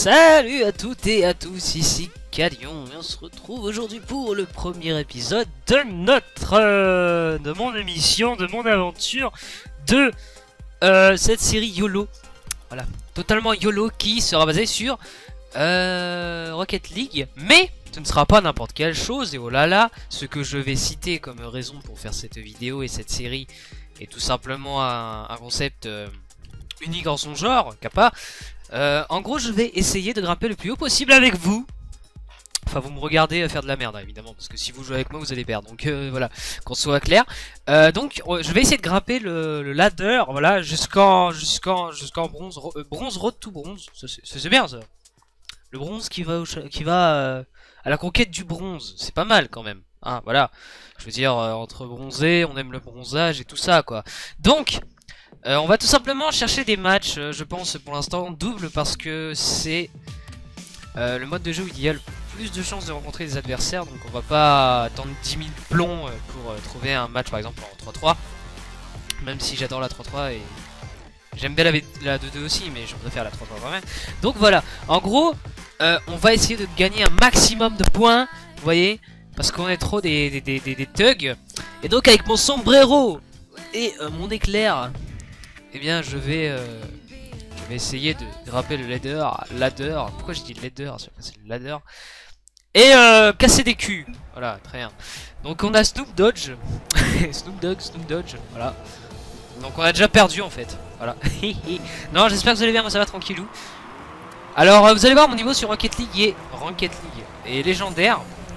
Salut à toutes et à tous, ici Calion et on se retrouve aujourd'hui pour le premier épisode de de mon émission, de mon aventure de cette série YOLO. Voilà, totalement YOLO qui sera basée sur Rocket League, mais ce ne sera pas n'importe quelle chose. Et oh là là, ce que je vais citer comme raison pour faire cette vidéo et cette série est tout simplement un concept unique en son genre, Kappa. En gros, je vais essayer de grimper le plus haut possible avec vous. Enfin, vous me regardez faire de la merde, hein, évidemment, parce que si vous jouez avec moi, vous allez perdre. Donc voilà, qu'on soit clair. Donc, je vais essayer de grimper le ladder, voilà, jusqu'en bronze, bronze road to bronze. C'est bien ça. Le bronze qui va à la conquête du bronze, c'est pas mal quand même. Hein, voilà. Je veux dire, entre bronzés, on aime le bronzage et tout ça, quoi. Donc, on va tout simplement chercher des matchs, je pense pour l'instant double, parce que c'est le mode de jeu où il y a le plus de chances de rencontrer des adversaires. Donc on va pas attendre 10 000 plombs pour trouver un match par exemple en 3-3. Même si j'adore la 3-3 et j'aime bien la 2-2 aussi, mais je préfère la 3-3 quand même. Donc voilà, en gros, on va essayer de gagner un maximum de points, vous voyez, parce qu'on est trop des thugs. Et donc avec mon sombrero et mon éclair, eh bien je vais essayer de grimper le ladder. Pourquoi je dis ladder? C'est le ladder. Et casser des culs. Voilà, très bien. Donc on a Snoop Dodge. Snoop Dodge, voilà. Donc on a déjà perdu en fait. Voilà. Non, j'espère que vous allez bien, moi ça va tranquillou. Alors vous allez voir, mon niveau sur Rocket League est légendaire.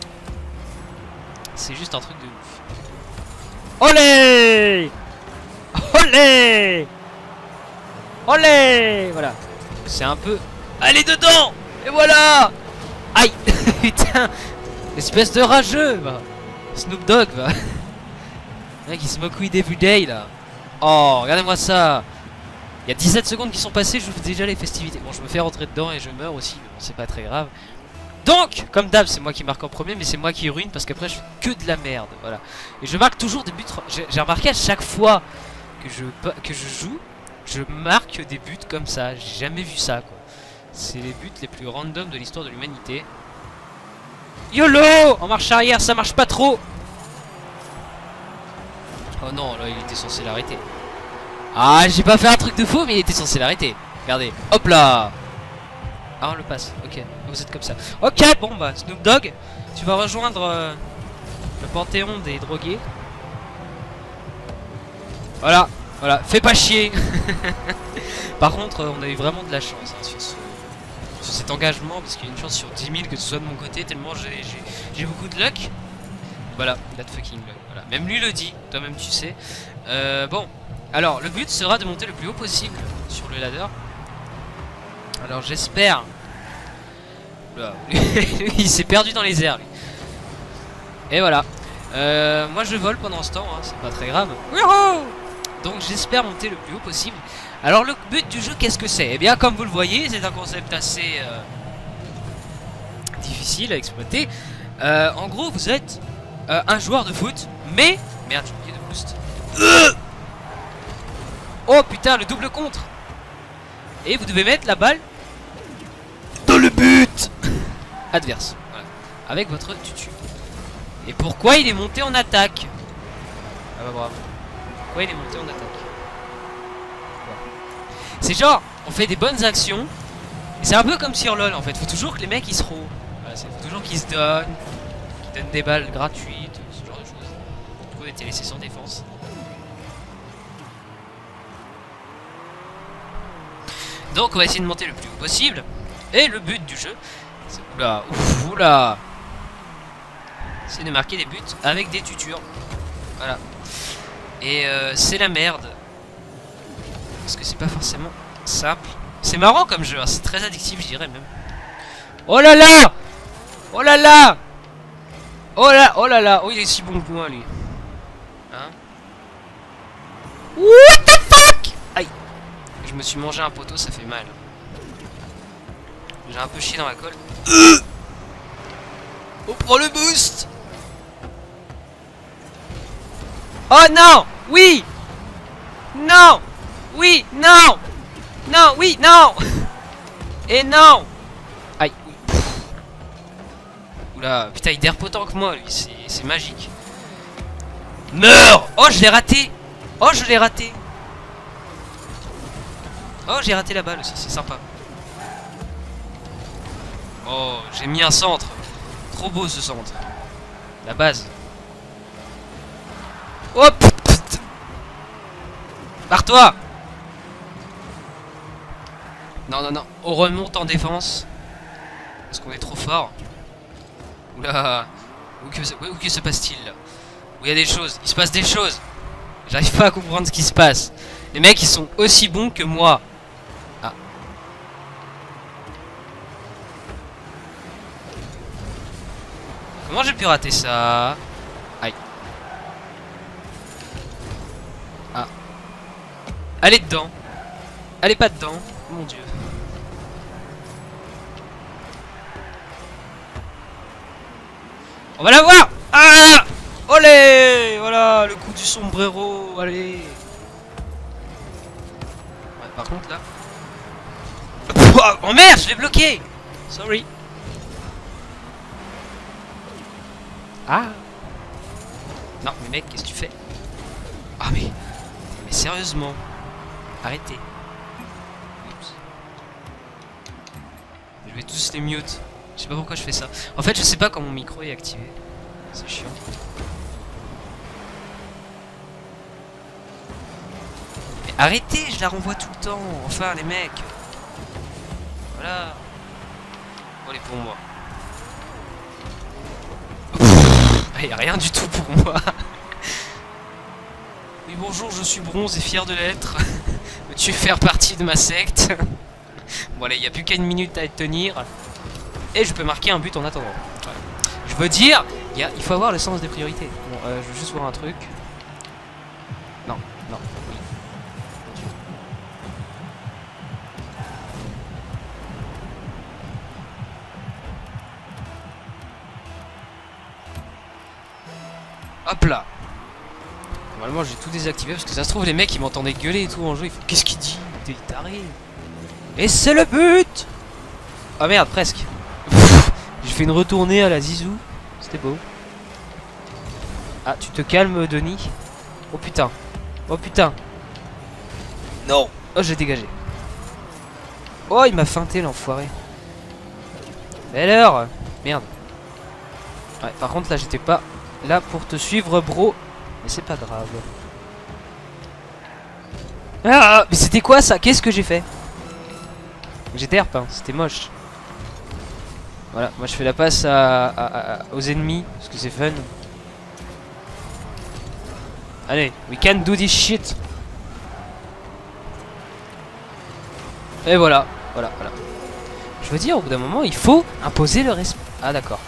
C'est juste un truc de ouf. Olé! Olé! Olé! Voilà. C'est un peu... Allez dedans! Et voilà! Aïe! Putain! Espèce de rageux, va! Snoop Dogg, va! Le mec, il se moque every day, là. Oh, regardez-moi ça! Il y a 17 secondes qui sont passées, je vous fais déjà les festivités. Bon, je me fais rentrer dedans et je meurs aussi, mais bon, c'est pas très grave. Donc, comme d'hab, c'est moi qui marque en premier, mais c'est moi qui ruine parce qu'après, je fais que de la merde, voilà. Et je marque toujours des buts... J'ai remarqué à chaque fois que je joue, je marque des buts comme ça. J'ai jamais vu ça, quoi. C'est les buts les plus random de l'histoire de l'humanité. YOLO! En marche arrière, ça marche pas trop. Oh non, là il était censé l'arrêter. Ah, j'ai pas fait un truc de faux, mais il était censé l'arrêter. Regardez, hop là. Ah, on le passe, ok, vous êtes comme ça. Ok, bon bah, Snoop Dogg, tu vas rejoindre le panthéon des drogués. Voilà. Voilà, fais pas chier. Par contre, on a eu vraiment de la chance hein, sur cet engagement, parce qu'il y a une chance sur 10 000 que ce soit de mon côté, tellement j'ai beaucoup de luck. Voilà, that fucking luck. Voilà. Même lui le dit, toi-même tu sais. Bon, alors le but sera de monter le plus haut possible sur le ladder. Alors j'espère... Lui, il s'est perdu dans les airs, lui. Et voilà. Moi je vole pendant ce temps, hein, c'est pas très grave. Wouhou! Donc j'espère monter le plus haut possible. Alors le but du jeu, qu'est-ce que c'est? Eh bien comme vous le voyez, c'est un concept assez difficile à exploiter. En gros vous êtes un joueur de foot, mais... Merde, j'ai oublié de boost. Oh putain, le double contre. Et vous devez mettre la balle dans le but adverse, voilà. Avec votre tutu. Et pourquoi il est monté en attaque? Ah bah bravo. Pourquoi il est monté en attaque? C'est genre, on fait des bonnes actions. Et c'est un peu comme sur LoL en fait. Faut toujours que les mecs ils se roulent. Voilà, faut toujours qu'ils se donnent. Qu'ils donnent des balles gratuites, ce genre de choses. Du coup, on était laissé sans défense. Donc, on va essayer de monter le plus haut possible. Et le but du jeu, c'est... Oula, ouf, oula. C'est de marquer des buts avec des tutures. Voilà. Et c'est la merde. Parce que c'est pas forcément simple. C'est marrant comme jeu, hein. C'est très addictif je dirais même. Oh là là! Oh là là! Oh là, oh là là! Oh il est si bon point lui. Hein? What the fuck? Aïe! Je me suis mangé un poteau, ça fait mal. J'ai un peu chié dans la colle. On prend le boost! Oh non! Oui! Non! Oui! Non! Non! Oui! Non! Et non! Oula, putain, il est potent que moi, lui, c'est magique. Meurs! Oh, je l'ai raté! Oh, je l'ai raté! Oh, j'ai raté la balle aussi, c'est sympa. Oh, j'ai mis un centre. Trop beau ce centre. La base. Oh, putain! Barre-toi! Non, non, non. On remonte en défense. Parce qu'on est trop fort. Oula. Où que se passe-t-il là? Où il y a des choses. Il se passe des choses. J'arrive pas à comprendre ce qui se passe. Les mecs, ils sont aussi bons que moi. Ah. Comment j'ai pu rater ça? Aïe. Ah. Allez dedans. Allez pas dedans. Mon dieu. On va la voir. Ah! Olé! Voilà, le coup du sombrero. Allez. Ouais, par contre là. Oh merde, je l'ai bloqué. Sorry. Ah. Non, mais mec, qu'est-ce que tu fais? Ah mais sérieusement. Arrêtez. Oups. Je vais tous les mute. Je sais pas pourquoi je fais ça. En fait, je sais pas quand mon micro est activé. C'est chiant. Mais arrêtez, je la renvoie tout le temps. Enfin, les mecs. Voilà. Oh, elle est pour moi. Il n'y a rien du tout pour moi. Oui, bonjour, je suis Bronze et fier de l'être. Veux-tu faire partie de ma secte? Bon, allez, il n'y a plus qu'une minute à tenir. Et je peux marquer un but en attendant. Voilà. Je veux dire, il faut avoir le sens des priorités. Bon, je veux juste voir un truc. Non, non, oui. Hop là. Normalement j'ai tout désactivé parce que ça se trouve les mecs ils m'entendaient gueuler et tout en jeu. Qu'est-ce qu'il dit? T'es taré. Et c'est le but. Oh merde, presque. J'ai fait une retournée à la Zizou. C'était beau. Ah, tu te calmes, Denis. Oh putain. Oh putain. Non. Oh, j'ai dégagé. Oh, il m'a feinté, l'enfoiré. Belle heure. Merde. Ouais, par contre, là, j'étais pas là pour te suivre, bro. Mais c'est pas grave. Ah, mais c'était quoi, ça? Qu'est-ce que j'ai fait? J'étais herpe, hein. C'était moche. Voilà, moi je fais la passe aux ennemis, parce que c'est fun. Allez, we can do this shit. Et voilà, voilà, voilà. Je veux dire, au bout d'un moment, il faut imposer le respect. Ah d'accord.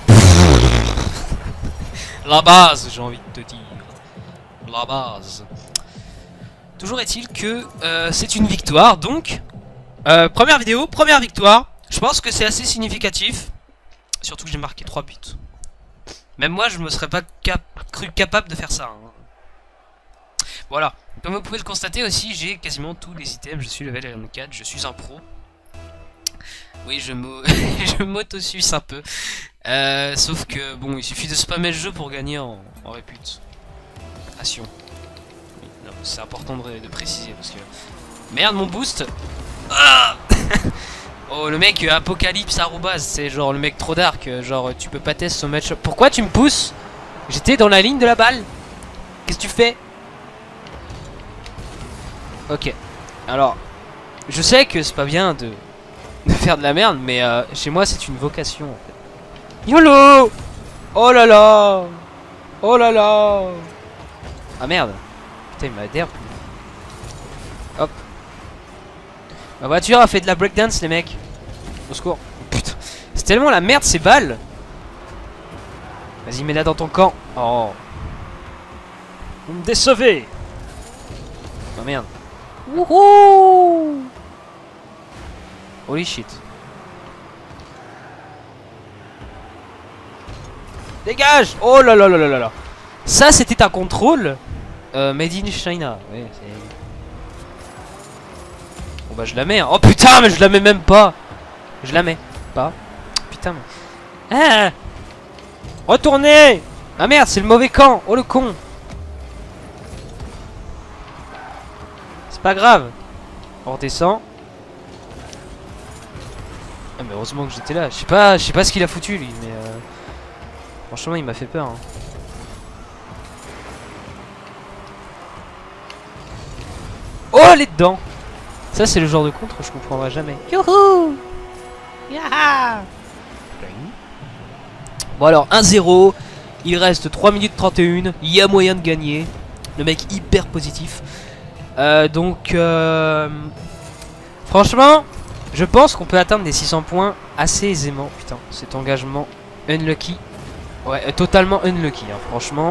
La base, j'ai envie de te dire. La base. Toujours est-il que c'est une victoire, donc... première vidéo, première victoire. Je pense que c'est assez significatif. Surtout que j'ai marqué 3 buts. Même moi, je me serais pas cru capable de faire ça. Hein. Voilà. Comme vous pouvez le constater aussi, j'ai quasiment tous les items. Je suis level R4, je suis un pro. Oui, je m'auto-suce un peu. Sauf que, bon, il suffit de spammer le jeu pour gagner en réputation. Oui, c'est important de préciser parce que... Merde, mon boost. Ah. Oh, le mec Apocalypse arrobase, c'est genre le mec trop dark, genre tu peux pas tester son match. Pourquoi tu me pousses? J'étais dans la ligne de la balle. Qu'est-ce que tu fais? Ok. Alors, je sais que c'est pas bien de faire de la merde, mais chez moi c'est une vocation en fait. YOLO! Oh là là! Oh là là! Ah merde! Putain, il m'a derp. Hop. Ma voiture a fait de la breakdance, les mecs. Au secours. Putain. C'est tellement la merde ces balles. Vas-y, mets-la dans ton camp. Oh. Vous me décevez. Oh merde. Wouhou. Holy shit. Dégage. Oh là là là là là. Ça, c'était un contrôle made in China. Ouais, c'est... Bon bah je la mets hein. Oh putain mais je la mets même pas. Je la mets pas. Putain mais... Ah. Retournez! Ah merde, c'est le mauvais camp. Oh le con. C'est pas grave. On redescend. Ah mais heureusement que j'étais là. Je sais pas ce qu'il a foutu lui, mais franchement il m'a fait peur. Hein. Oh elle est dedans. Ça c'est le genre de contre je comprendrai jamais. Youhou! Yaha! Bon alors 1-0. Il reste 3 minutes 31. Il y a moyen de gagner. Le mec hyper positif. Donc franchement je pense qu'on peut atteindre les 600 points assez aisément. Putain cet engagement unlucky. Ouais totalement unlucky hein, franchement.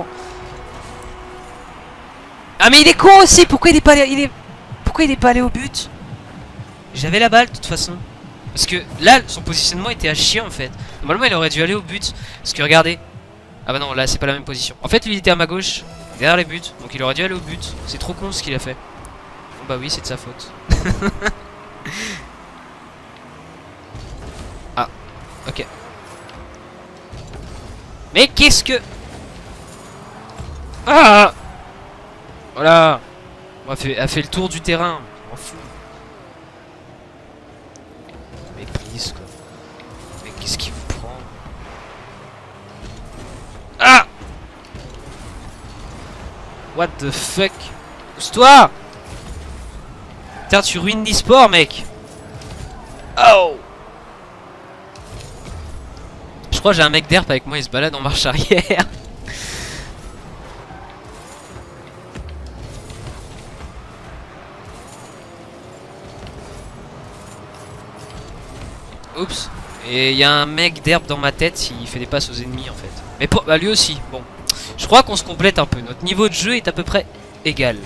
Ah mais il est con aussi. Pourquoi il est pas allé, pourquoi il est pas allé au but? J'avais la balle de toute façon. Parce que là son positionnement était à chier en fait. Normalement il aurait dû aller au but. Parce que regardez. Ah bah non là c'est pas la même position. En fait lui il était à ma gauche derrière les buts. Donc il aurait dû aller au but. C'est trop con ce qu'il a fait. Bon, bah oui c'est de sa faute. Ah ok. Mais qu'est-ce que... Ah voilà. On a fait le tour du terrain. Je m'en fous. Méprise quoi. Mais qu'est-ce qu'il vous prend? Ah! What the fuck? Pousse-toi! Putain tu ruines l'e-sport mec. Oh! Je crois que j'ai un mec d'herbe avec moi, il se balade en marche arrière. Oups. Et il y a un mec d'herbe dans ma tête, il fait des passes aux ennemis en fait. Mais pour, bah lui aussi, bon. Je crois qu'on se complète un peu, notre niveau de jeu est à peu près égal.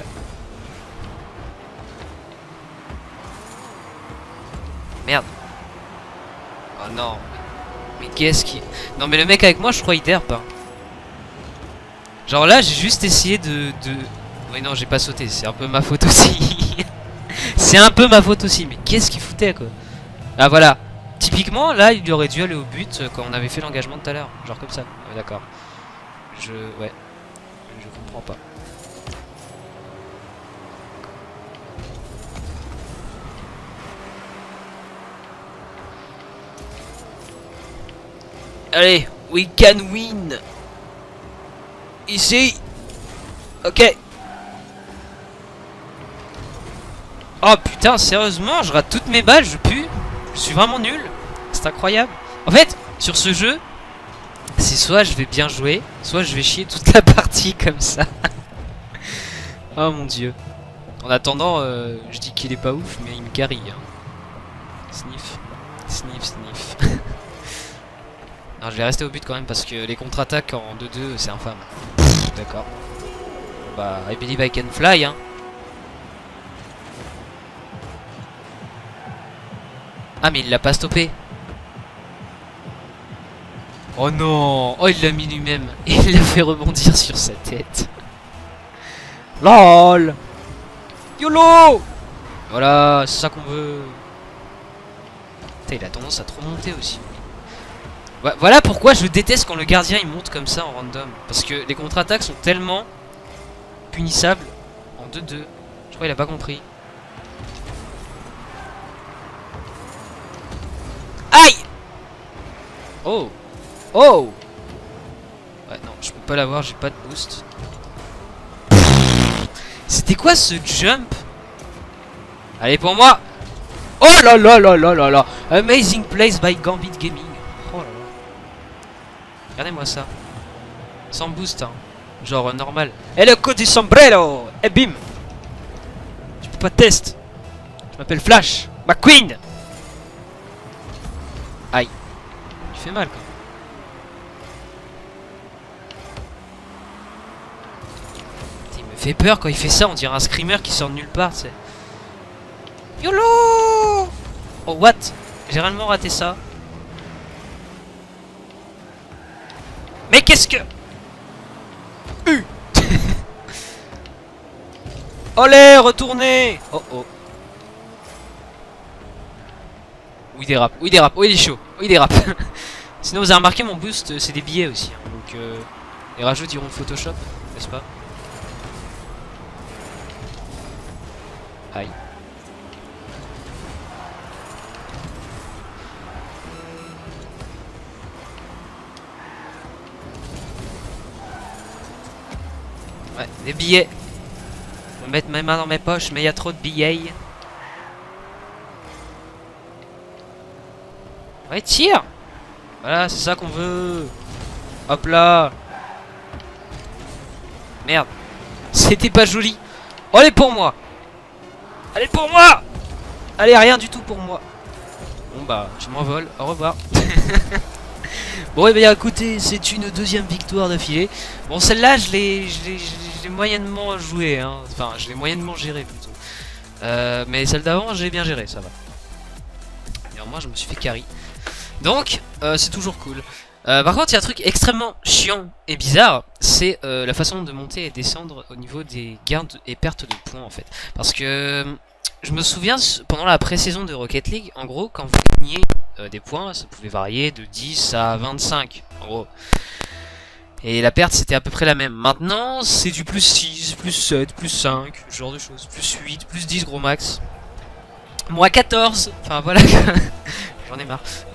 Merde. Oh non. Mais qu'est-ce qui... Non mais le mec avec moi je crois il derpe hein. Genre là j'ai juste essayé de... Oui non j'ai pas sauté, c'est un peu ma faute aussi. C'est un peu ma faute aussi, mais qu'est-ce qu'il foutait quoi. Ah voilà. Typiquement là il aurait dû aller au but quand on avait fait l'engagement tout à l'heure. Genre comme ça. Ouais, d'accord. Ouais. Je comprends pas. Allez, we can win. Ici. Ok. Oh putain, sérieusement, je rate toutes mes balles, je pue. Je suis vraiment nul. C'est incroyable. En fait, sur ce jeu, c'est soit je vais bien jouer, soit je vais chier toute la partie comme ça. Oh mon dieu. En attendant, je dis qu'il est pas ouf, mais il me carry. Hein. Sniff. Sniff, sniff. Non, je vais rester au but quand même parce que les contre-attaques en 2-2 c'est infâme. D'accord. Bah, I believe I can fly hein. Ah mais il l'a pas stoppé. Oh non. Oh il l'a mis lui-même. Et il l'a fait rebondir sur sa tête. LOL. YOLO. Voilà, c'est ça qu'on veut. Putain, il a tendance à trop monter aussi. Voilà pourquoi je déteste quand le gardien il monte comme ça en random. Parce que les contre-attaques sont tellement punissables en 2-2. Je crois qu'il a pas compris. Aïe. Oh. Oh. Ouais non je peux pas l'avoir, j'ai pas de boost. C'était quoi ce jump? Allez pour moi. Oh là là là là là là. Amazing place by Gambit Gaming. Oh là là. Regardez-moi ça. Sans boost hein. Genre normal. Et le coup du sombrero. Et bim. Tu peux pas test. Je m'appelle Flash McQueen. Aïe. Tu fais mal quoi. Il me fait peur quand il fait ça. On dirait un screamer qui sort de nulle part, tu sais. YOLO. Oh what. J'ai réellement raté ça. Mais qu'est-ce que... Allez, retournez. Oh oh. Où il dérape, où il dérape, où il est chaud, où il dérape. Sinon vous avez remarqué mon boost c'est des billets aussi hein. Donc les rageux diront Photoshop, n'est-ce pas? Aïe. Ouais, des billets. Je vais mettre mes mains dans mes poches, mais il y a trop de billets. Ouais, tire. Voilà, c'est ça qu'on veut. Hop là. Merde. C'était pas joli. Oh, allez pour moi. Allez pour moi. Allez, rien du tout pour moi. Bon bah, je m'envole. Au revoir. Bon, et bien écoutez, c'est une deuxième victoire d'affilée. Bon, celle-là, je l'ai moyennement joué, hein. Enfin, je l'ai moyennement géré plutôt. Mais celle d'avant, j'ai bien géré, ça va. Et moi, je me suis fait carry. Donc, c'est toujours cool. Par contre, il y a un truc extrêmement chiant et bizarre, c'est la façon de monter et descendre au niveau des gains et pertes de points, en fait. Parce que je me souviens, pendant la pré-saison de Rocket League, en gros, quand vous gagniez des points, ça pouvait varier de 10 à 25, en gros. Et la perte, c'était à peu près la même. Maintenant, c'est du plus 6, plus 7, plus 5, ce genre de choses. Plus 8, plus 10 gros max. Moins 14, enfin voilà. J'en ai marre.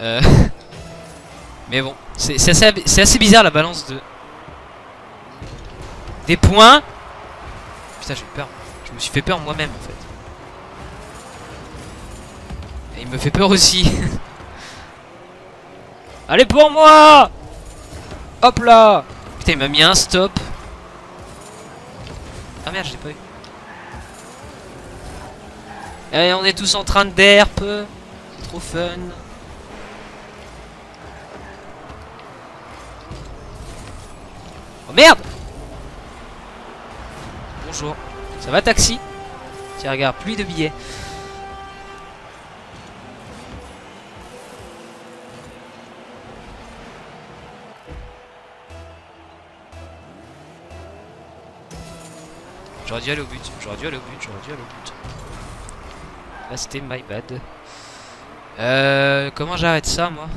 Mais bon, c'est assez bizarre la balance de... Des points. Putain, j'ai eu peur. Je me suis fait peur moi-même, en fait. Et il me fait peur aussi. Allez pour moi. Hop là. Putain, il m'a mis un stop. Ah merde, je l'ai pas eu. Allez, on est tous en train de derp. C'est trop fun. Oh merde. Bonjour. Ça va, taxi? Tiens, regarde, pluie de billets. J'aurais dû aller au but, j'aurais dû aller au but, j'aurais dû aller au but. Là c'était my bad. Comment j'arrête ça moi?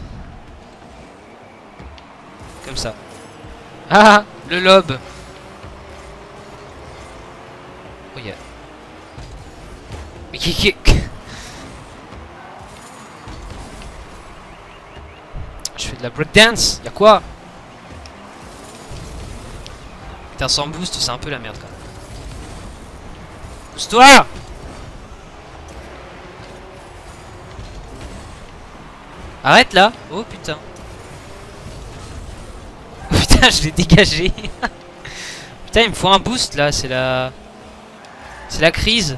Comme ça. Ah, le lob. Oh yeah. Mais qui... Je fais de la breakdance, y'a quoi? Putain, sans boost c'est un peu la merde quand même. Pousse-toi! Arrête là! Oh putain! Putain, je l'ai dégagé! Putain, il me faut un boost là, c'est la... C'est la crise!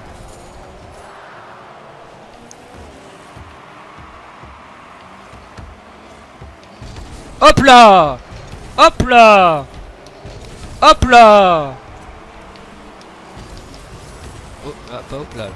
Hop là! Hop là! Hop là! Oh, ah, pas hop là.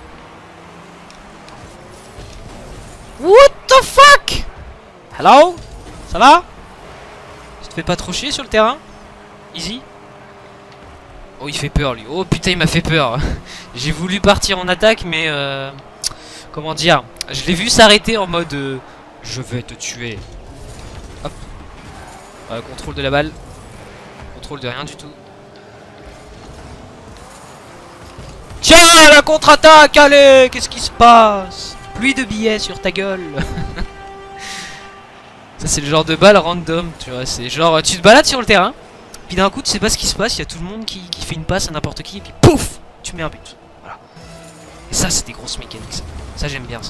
What the fuck? Hello? Ça va? Tu te fais pas trop chier sur le terrain? Easy? Oh, il fait peur lui. Oh putain, il m'a fait peur. J'ai voulu partir en attaque, mais comment dire? Je l'ai vu s'arrêter en mode je vais te tuer. Hop. Contrôle de la balle. Contrôle de rien du tout. Tiens, la contre-attaque, allez, qu'est-ce qui se passe? Pluie de billets sur ta gueule. Ça c'est le genre de balle random, tu vois, c'est genre tu te balades sur le terrain, puis d'un coup tu sais pas ce qui se passe, il y a tout le monde qui fait une passe à n'importe qui, et puis pouf, tu mets un but. Voilà. Et ça c'est des grosses mécaniques, ça j'aime bien ça.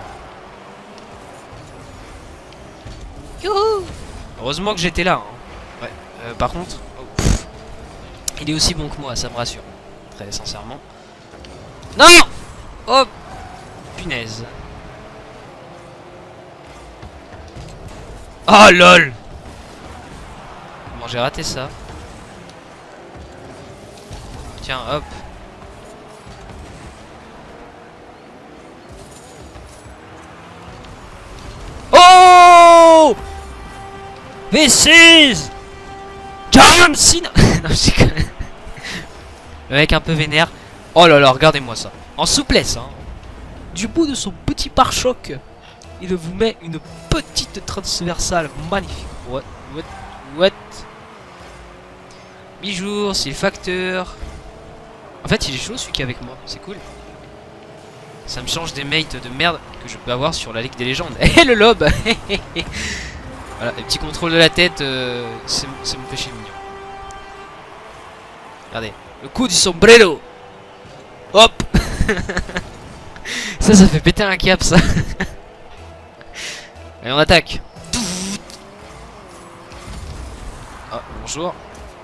Youhou. Heureusement que j'étais là. Hein. Ouais. Par contre, oh, il est aussi bon que moi, ça me rassure, très sincèrement. Non! Oh! Punaise. Oh lol! Comment j'ai raté ça? Tiens, hop. Oh! This is John Cena. Non, le mec un peu vénère. Oh là là, regardez-moi ça. En souplesse, hein. Du bout de son petit pare-choc, il vous met une petite transversale magnifique. What? Mi-jour, c'est le facteur. En fait, il est chaud celui qui est avec moi, c'est cool. Ça me change des mates de merde que je peux avoir sur la Ligue des légendes. Et le lobe. Voilà, les petits contrôles de la tête, c'est mon péché mignon. Regardez, le coup du sombrero. Hop. Ça fait péter un cap, ça. Allez, on attaque. Ah, bonjour.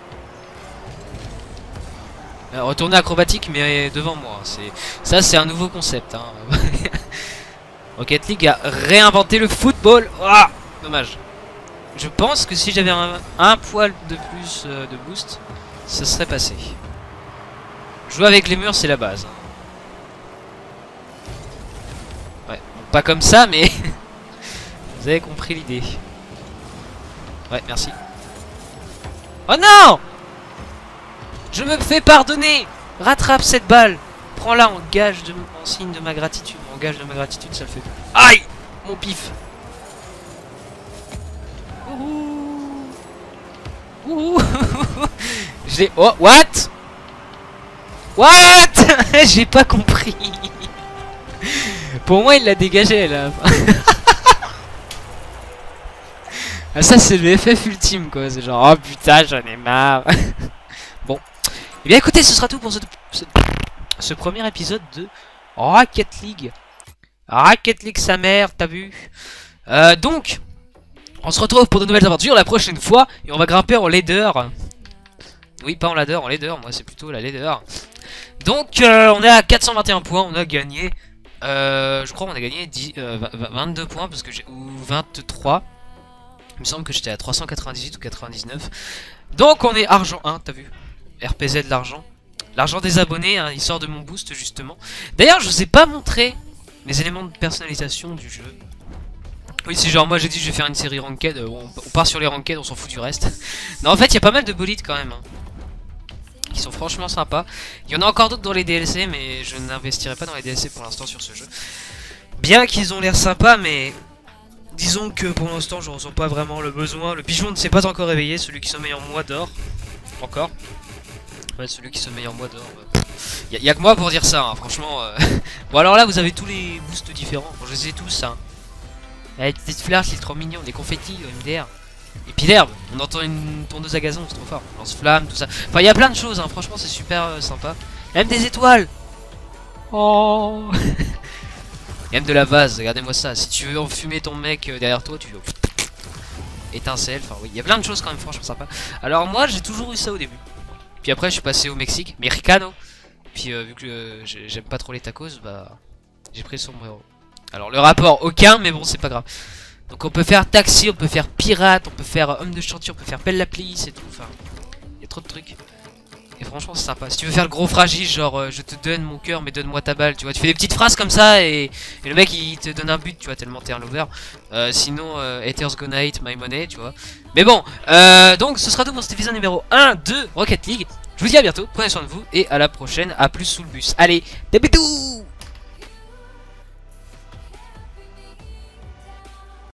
Retourner acrobatique mais devant moi. Ça c'est un nouveau concept. Hein. Rocket League a réinventé le football. Oh, dommage. Je pense que si j'avais un poil de plus de boost, ça serait passé. Jouer avec les murs c'est la base. Ouais, bon, pas comme ça mais vous avez compris l'idée. Ouais, merci. Oh non! Je me fais pardonner. Rattrape cette balle. Prends-la en gage en signe de ma gratitude. En gage de ma gratitude, ça le fait. Aïe! Mon pif. Ouh. Ouh. J'ai... Oh, what? What? J'ai pas compris. Pour moi, il l'a dégagé là. Ah, ça, c'est le FF ultime quoi. C'est genre, oh putain, j'en ai marre. Bon. Et bien écoutez, ce sera tout pour ce premier épisode de Rocket League. Rocket League sa mère, t'as vu? Donc, on se retrouve pour de nouvelles aventures la prochaine fois. Et on va grimper en leader. Oui, pas en ladder, en leader. Moi, c'est plutôt la leader. Donc, on est à 421 points. On a gagné... je crois qu'on a gagné 22 points. Parce que j'ai... Ou 23. Il me semble que j'étais à 398 ou 99. Donc, on est argent 1, t'as vu? RPZ de l'argent. L'argent des abonnés, hein, il sort de mon boost justement. D'ailleurs, je vous ai pas montré les éléments de personnalisation du jeu. Oui, c'est genre, moi j'ai dit je vais faire une série ranked. On part sur les ranked, on s'en fout du reste. Non, en fait, il y a pas mal de bolides quand même. Hein, qui sont franchement sympas. Il y en a encore d'autres dans les DLC, mais je n'investirai pas dans les DLC pour l'instant sur ce jeu. Bien qu'ils ont l'air sympas, mais disons que pour l'instant, je ressens pas vraiment le besoin. Le pigeon ne s'est pas encore réveillé, celui qui sommeille en moi dort. Encore. Ouais, celui qui sommeille en moi dehors. Y a que moi pour dire ça, hein, franchement. Bon, alors là, vous avez tous les boosts différents. Bon, je les ai tous, hein. Avec des petites fleurs, c'est trop mignon. Des confettis, MDR. Et puis l'herbe. On entend une tondeuse à gazon, c'est trop fort. Lance-flamme, tout ça. Enfin, il y a plein de choses, hein. Franchement, c'est super sympa. Y a même des étoiles. Oh. Y a même de la vase, regardez-moi ça. Si tu veux enfumer ton mec derrière toi, tu veux. Étincelle, enfin oui, il y a plein de choses quand même, franchement sympa. Alors, moi, j'ai toujours eu ça au début. Puis après je suis passé au Mexique, Mexicano. Puis vu que j'aime pas trop les tacos, bah j'ai pris le sombrero. Alors le rapport aucun, mais bon c'est pas grave. Donc on peut faire taxi, on peut faire pirate, on peut faire homme de chantier, on peut faire pelle la police et tout. Enfin, il y a trop de trucs. Et franchement c'est sympa. Si tu veux faire le gros fragile, genre je te donne mon cœur mais donne-moi ta balle, tu vois. Tu fais des petites phrases comme ça et le mec il te donne un but, tu vois, tellement t'es un lover. Sinon haters gonna hate my money, tu vois. Mais bon, donc ce sera tout pour cet épisode numéro 1 de Rocket League. Je vous dis à bientôt, prenez soin de vous et à la prochaine, à plus sous le bus. Allez, des bisous.